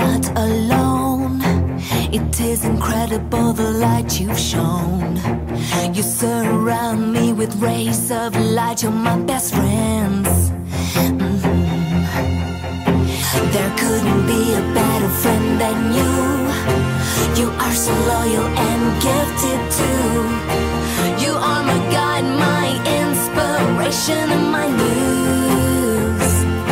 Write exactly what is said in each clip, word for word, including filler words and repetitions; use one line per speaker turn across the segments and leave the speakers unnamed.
not alone. It is incredible the light you've shown. You surround me with rays of light. You're my best friends. Mm-hmm. There couldn't be a better friend than you. You are so loyal and gifted too. You are my guide, my inspiration, and my muse.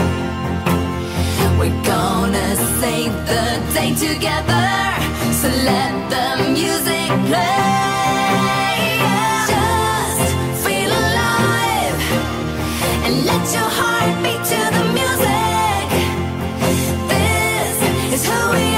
We're gonna save the day together, so let the music play. Just feel alive and let your heart beat to the music. This is who we are.